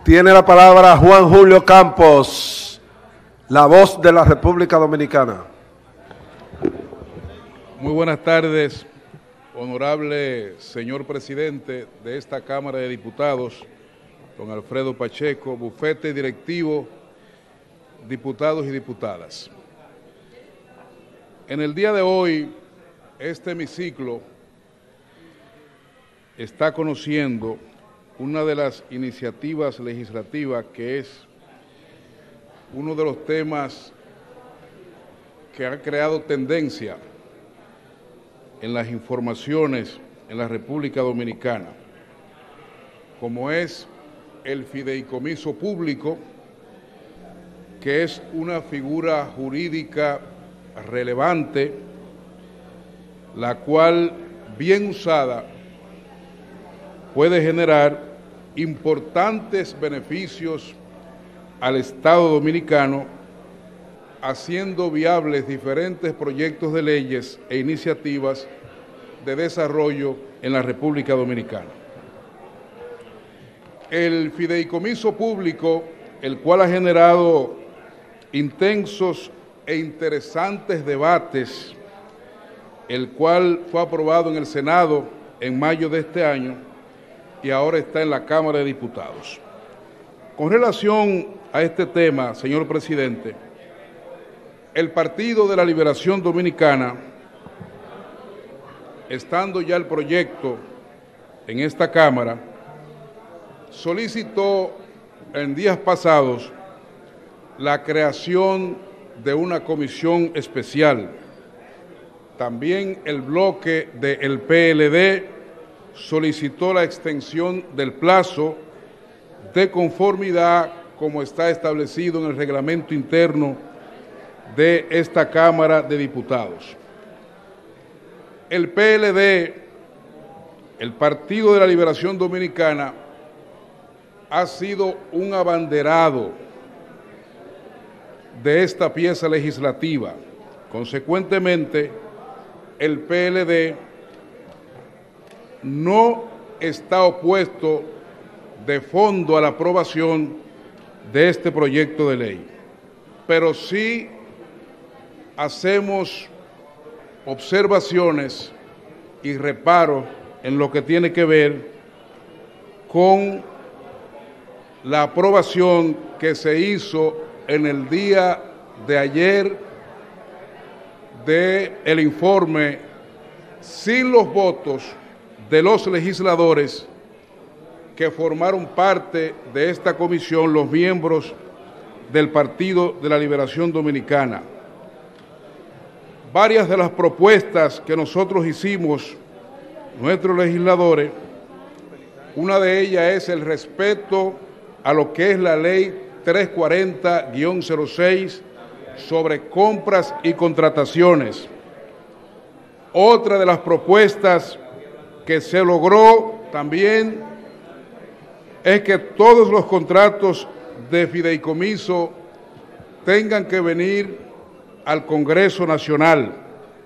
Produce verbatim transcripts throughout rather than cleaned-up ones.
Tiene la palabra Juan Julio Campos, la voz de la República Dominicana. Muy buenas tardes, honorable señor presidente de esta Cámara de Diputados, don Alfredo Pacheco, bufete directivo, diputados y diputadas. En el día de hoy, este hemiciclo está conociendo una de las iniciativas legislativas que es uno de los temas que ha creado tendencia en las informaciones en la República Dominicana, como es el fideicomiso público, que es una figura jurídica relevante, la cual, bien usada, puede generar importantes beneficios al Estado dominicano, haciendo viables diferentes proyectos de leyes e iniciativas de desarrollo en la República Dominicana. El fideicomiso público, el cual ha generado intensos e interesantes debates, el cual fue aprobado en el Senado en mayo de este año y ahora está en la Cámara de Diputados. Con relación a este tema, señor presidente, el Partido de la Liberación Dominicana, estando ya el proyecto en esta Cámara, solicitó en días pasados la creación de una comisión especial. También el bloque del P L D solicitó la extensión del plazo de conformidad como está establecido en el reglamento interno de esta Cámara de Diputados. El P L D, el Partido de la Liberación Dominicana, ha sido un abanderado de esta pieza legislativa. Consecuentemente, el P L D no está opuesto de fondo a la aprobación de este proyecto de ley, pero sí hacemos observaciones y reparos en lo que tiene que ver con la aprobación que se hizo en el día de ayer del informe sin los votos de los legisladores que formaron parte de esta comisión, los miembros del Partido de la Liberación Dominicana. Varias de las propuestas que nosotros hicimos, nuestros legisladores, una de ellas es el respeto a lo que es la ley trescientos cuarenta guión cero seis sobre compras y contrataciones. Otra de las propuestas que se logró también es que todos los contratos de fideicomiso tengan que venir al Congreso Nacional.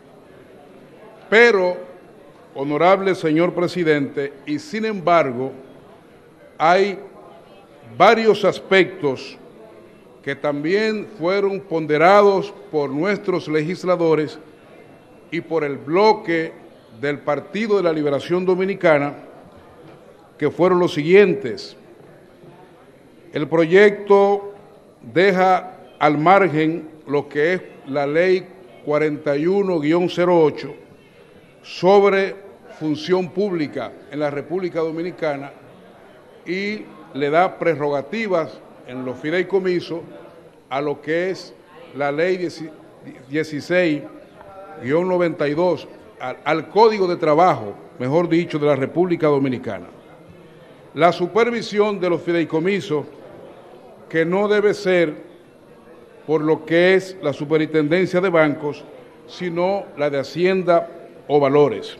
Pero, honorable señor presidente, y sin embargo, hay varios aspectos que también fueron ponderados por nuestros legisladores y por el bloque del Partido de la Liberación Dominicana, que fueron los siguientes. El proyecto deja al margen lo que es la ley cuarenta y uno guión cero ocho sobre función pública en la República Dominicana y le da prerrogativas en los fideicomisos a lo que es la ley dieciséis guión noventa y dos, al, al Código de Trabajo, mejor dicho, de la República Dominicana. La supervisión de los fideicomisos, que no debe ser por lo que es la superintendencia de bancos, sino la de Hacienda o Valores.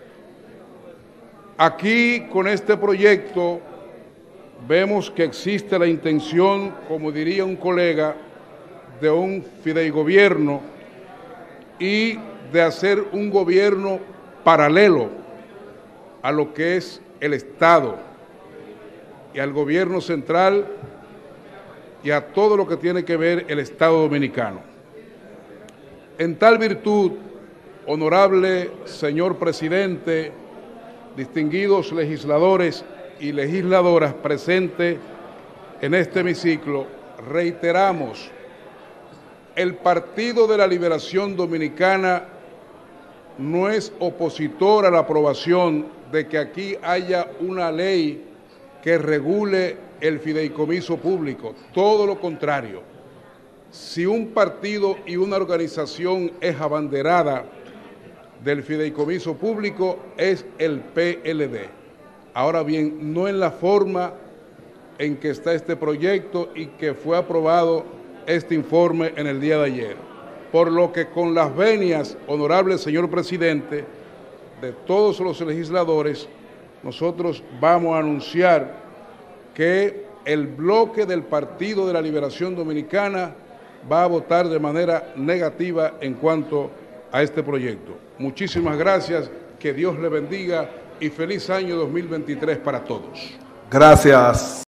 Aquí, con este proyecto, vemos que existe la intención, como diría un colega, de un fideigobierno y de hacer un gobierno paralelo a lo que es el Estado. y al gobierno central y a todo lo que tiene que ver el Estado Dominicano. En tal virtud, honorable señor presidente, distinguidos legisladores y legisladoras presentes en este hemiciclo, reiteramos, el Partido de la Liberación Dominicana no es opositor a la aprobación de que aquí haya una ley que regule el fideicomiso público, todo lo contrario. Si un partido y una organización es abanderada del fideicomiso público, es el P L D. Ahora bien, no en la forma en que está este proyecto y que fue aprobado este informe en el día de ayer. Por lo que con las venias, honorable señor presidente, de todos los legisladores, nosotros vamos a anunciar que el bloque del Partido de la Liberación Dominicana va a votar de manera negativa en cuanto a este proyecto. Muchísimas gracias, que Dios le bendiga y feliz año dos mil veintitrés para todos. Gracias.